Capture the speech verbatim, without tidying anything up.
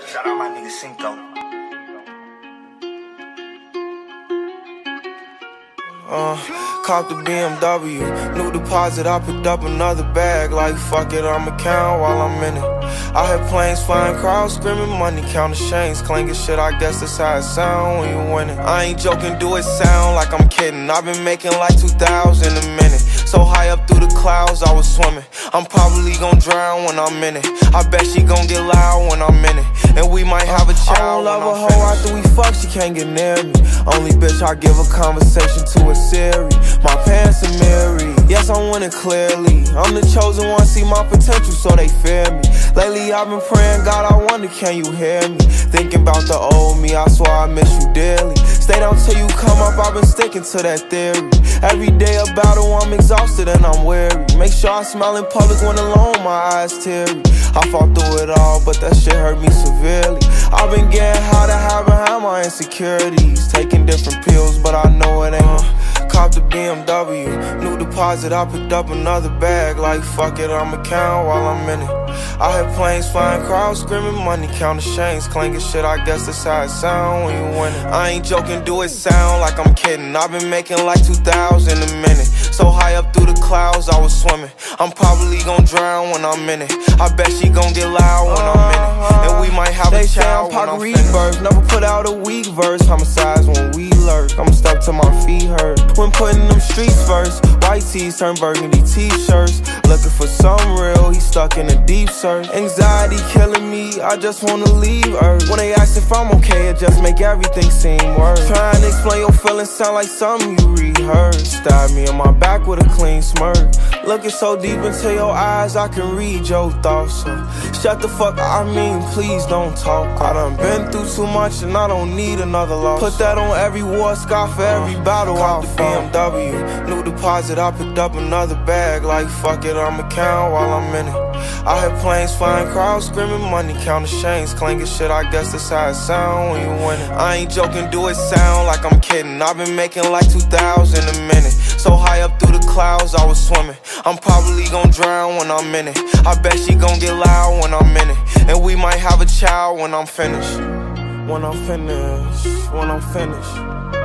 Shout out my nigga Cinco. Uh, caught the B M W, new deposit, I picked up another bag. Like fuck it, I'ma count while I'm in it. I hear planes flying, crowds screaming, money counting chains clanking shit. I guess that's how it sound when you win it. I ain't joking, do it sound like I'm kidding. I've been making like two thousand a minute. So high up through the clouds, I was swimming. I'm probably gon' drown when I'm in it. I bet she gon' get loud when I'm in it. And we might have a child. I don't love a hoe after we fuck, she can't get near me. Only bitch I give a conversation to a Siri. My pants are mirrored. Yes, I'm winning clearly. I'm the chosen one, see my potential, so they fear me. Lately I've been praying, God, I wonder, can you hear me? Thinking about the old me, I swear I miss you dearly. Stay down till you come up, I've been sticking to that theory. Every day a battle, I'm exhausted and I'm weary. Make sure I smile in public when alone, my eyes teary. I fought through it all, but that shit hurt me severely. I've been getting high to hide behind my insecurities. Taking different pills, but I know it ain't uh, Cop the B M W, new deposit, I picked up another bag. Like fuck it, I'ma count while I'm in it. I hear planes flying, crowds screaming, money counting chains clanking shit. I guess that's how it sound when you win it. I ain't joking, do it sound like I'm kidding. I've been making like two thousand a minute. So high up through the clouds, I was swimming. I'm probably gon' drown when I'm in it. I bet she gon' get loud when I'm in it. And we might have a child when I'm finished. Never put out a weak verse, homicides when we lurk. I'm stuck till my feet hurt. When putting them streets first, white tees turn burgundy t-shirts. Looking for some real, he stuck in a deep search. Anxiety killing me, I just wanna leave Earth. When they ask if I'm okay, it just make everything seem worse. Trying to explain your feelings sound like something you rehearsed. Stab me in my back with a clean smirk. Looking so deep into your eyes, I can read your thoughts. So shut the fuck up, I mean please don't talk. I done been through too much and I don't need another loss. Put that on every war scar for every battle I fought. B M W, new deposit, I picked up another bag. Like fuck it, I'ma count while I'm in it. I hear planes flying, crowds screaming, money counting chains clanking shit. I guess that's how it sound when you win it. I ain't joking, do it sound like I'm kidding. I've been making like two thousand a minute. So high up through the clouds, I was swimming. I'm probably gon' drown when I'm in it. I bet she gon' get loud when I'm in it. And we might have a child when I'm finished. When I'm finished, when I'm finished.